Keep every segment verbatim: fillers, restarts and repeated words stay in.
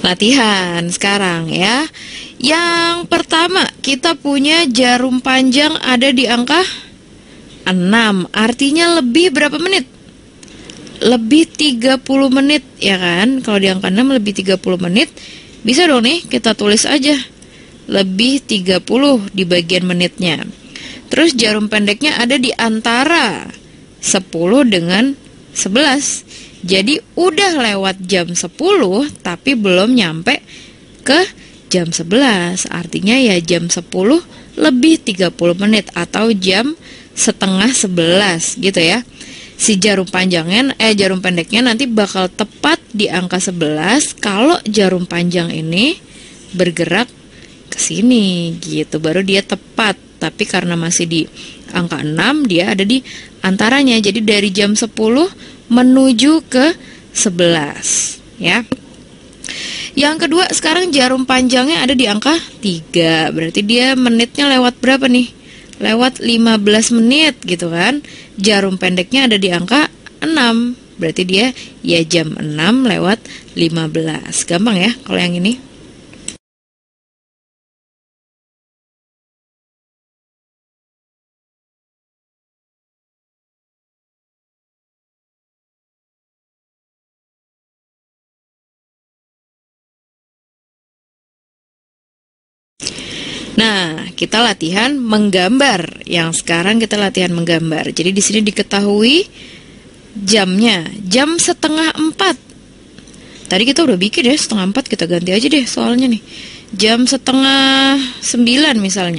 Latihan sekarang ya. Yang pertama, kita punya jarum panjang ada di angka enam. Artinya lebih berapa menit? Lebih tiga puluh menit ya kan? Kalau di angka enam lebih tiga puluh menit. Bisa dong nih kita tulis aja lebih tiga puluh di bagian menitnya. Terus jarum pendeknya ada di antara sepuluh dengan sebelas. Jadi udah lewat jam sepuluh tapi belum nyampe ke jam sebelas. Artinya ya jam sepuluh lebih tiga puluh menit atau jam setengah sebelas gitu ya. Si jarum panjangnya eh jarum pendeknya nanti bakal tepat di angka sebelas kalau jarum panjang ini bergerak ke sini gitu. Baru dia tepat. Tapi karena masih di angka enam dia ada di antaranya. Jadi dari jam sepuluh menuju ke sebelas ya. Yang kedua, sekarang jarum panjangnya ada di angka tiga. Berarti dia menitnya lewat berapa nih? Lewat lima belas menit gitu kan. Jarum pendeknya ada di angka enam. Berarti dia ya jam enam lewat lima belas. Gampang ya kalau yang ini. Nah, kita latihan menggambar. Yang sekarang kita latihan menggambar. Jadi di sini diketahui jamnya, jam setengah empat. Tadi kita udah bikin ya setengah empat, kita ganti aja deh soalnya nih. Jam setengah sembilan misalnya.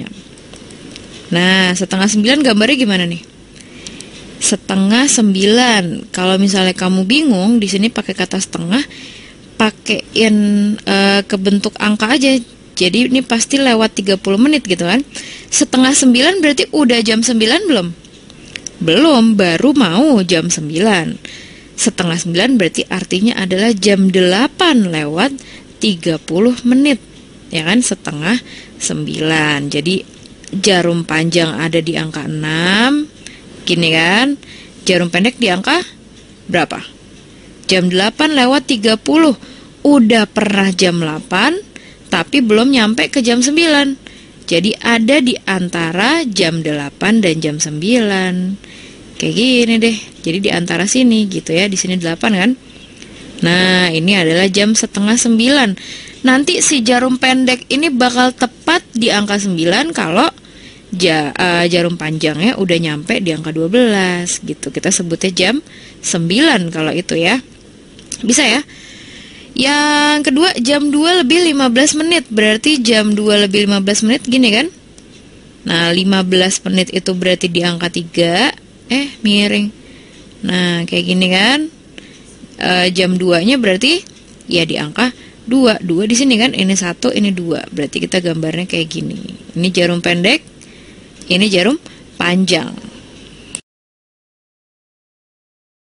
Nah, setengah sembilan gambarnya gimana nih? Setengah sembilan. Kalau misalnya kamu bingung, di sini pakai kata setengah, pakein e, ke bentuk angka aja. Jadi ini pasti lewat tiga puluh menit gitu kan. Setengah sembilan berarti udah jam sembilan belum? Belum, baru mau jam sembilan. Setengah sembilan berarti artinya adalah jam delapan lewat tiga puluh menit. Ya kan, setengah sembilan. Jadi jarum panjang ada di angka enam. Gini kan. Jarum pendek di angka berapa? Jam delapan lewat tiga puluh. Udah pernah jam delapan. Tapi belum nyampe ke jam sembilan. Jadi ada di antara jam delapan dan jam sembilan. Kayak gini deh. Jadi di antara sini gitu ya. Di sini delapan kan. Nah, ini adalah jam setengah sembilan. Nanti si jarum pendek ini bakal tepat di angka sembilan kalau ja, uh, jarum panjangnya udah nyampe di angka dua belas gitu. Kita sebutnya jam sembilan kalau itu ya. Bisa ya? Yang kedua, jam dua lebih lima belas menit. Berarti jam dua lebih lima belas menit gini kan. Nah, lima belas menit itu berarti di angka tiga. Eh, miring. Nah, kayak gini kan. e, Jam dua nya berarti ya di angka dua. Dua di sini kan. Ini satu, ini dua. Berarti kita gambarnya kayak gini. Ini jarum pendek, ini jarum panjang.